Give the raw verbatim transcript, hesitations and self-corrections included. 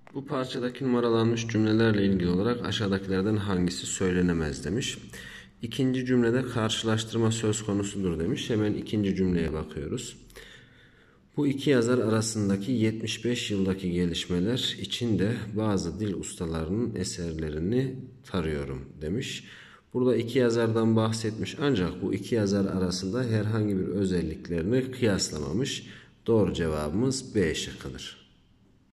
Bu parçadaki numaralanmış cümlelerle ilgili olarak aşağıdakilerden hangisi söylenemez demiş. İkinci cümlede karşılaştırma söz konusudur demiş. Hemen ikinci cümleye bakıyoruz. Bu iki yazar arasındaki yetmiş beş yıldaki gelişmeler içinde bazı dil ustalarının eserlerini tarıyorum demiş. Burada iki yazardan bahsetmiş ancak bu iki yazar arasında herhangi bir özelliklerini kıyaslamamış. Doğru cevabımız B şıkkıdır.